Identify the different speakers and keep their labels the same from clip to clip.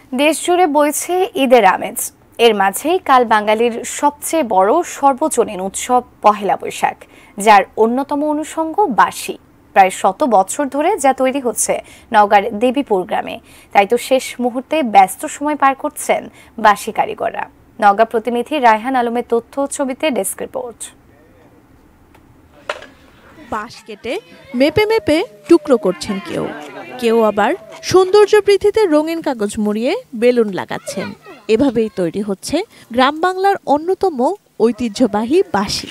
Speaker 1: দেশ জুড়ে বইছে ঈদের আমেজ। এর মাঝেই কাল বাঙালির সবচেয়ে বড় সর্বজনীন উৎসব পহেলা বৈশাখ, যার অন্যতম অনুষঙ্গ বাঁশি। প্রায় 100 বছর ধরে যা তৈরি হচ্ছে নওগাঁর দেবীপুর গ্রামে। তাই তো শেষ মুহূর্তে ব্যস্ত সময় পার করছেন বাঁশি কারিগররা। নওগাঁ প্রতিনিধি রায়হান আলমের তথ্য ছবিতে ডেস্ক রিপোর্ট।
Speaker 2: বাঁশ কেটে মেপে মেপে টুকরো করছেন কেউ, কেউ আবার সৌন্দর্য বৃদ্ধিতে রঙিন কাগজ মুড়িয়ে বেলুন লাগাচ্ছেন। এভাবেই তৈরি হচ্ছে গ্রাম বাংলার অন্যতম ঐতিহ্যবাহী বাঁশি।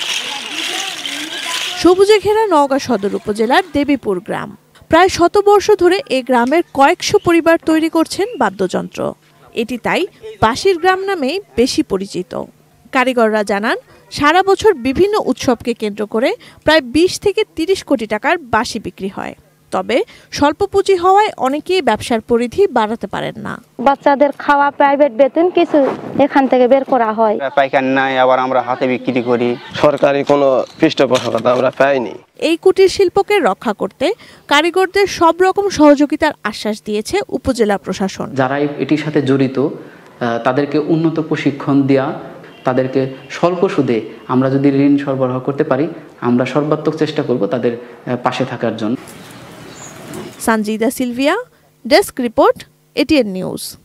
Speaker 2: সবুজে ঘেরা নওগাঁ সদর উপজেলার দেবীপুর গ্রাম। প্রায় 100 বর্ষ ধরে এই গ্রামের কয়েকশো পরিবার তৈরি করছেন বাদ্যযন্ত্র। এটি তাই বাঁশির গ্রাম নামেই বেশি পরিচিত। কারিগররা জানান, সারা বছর বিভিন্ন উৎসবকে কেন্দ্র করে প্রায় 20 থেকে 30 কোটি টাকার বাঁশি বিক্রি হয়। তবে স্বল্প পুঁজি হওয়ায় অনেকেই ব্যবসার পরিধি বাড়াতে পারেন না।
Speaker 3: বাচ্চাদের খাওয়া, প্রাইভেট বেতন কিছু এখান থেকে বের করা হয়।
Speaker 4: পাইকারি নাই, আবার আমরা হাতে বিক্রি করি।
Speaker 5: সরকারি কোনো পৃষ্ঠপোষকতা আমরা পাইনি।
Speaker 2: এই কুটির শিল্পকে রক্ষা করতে কারিগরদের সব রকম সহযোগিতার আশ্বাস দিয়েছে উপজেলা প্রশাসন।
Speaker 6: যারা এটির সাথে জড়িত তাদেরকে উন্নত প্রশিক্ষণ দেওয়া, তাদেরকে স্বল্প সুদে আমরা যদি ঋণ সরবরাহ করতে পারি, আমরা সর্বাত্মক চেষ্টা করব তাদের পাশে থাকার জন্য।
Speaker 2: Sanjida Silvia, desk report, ATN news.